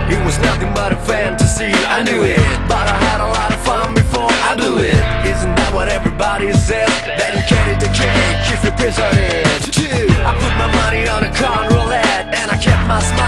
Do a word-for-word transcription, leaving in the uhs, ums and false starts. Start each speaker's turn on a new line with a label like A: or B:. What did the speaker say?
A: It was nothing but a fantasy, I knew it, but I had a lot of fun before I blew it. Isn't that what everybody says? That you carry the cake if you're pissed on it. I put my money on a con roulette and I kept my smile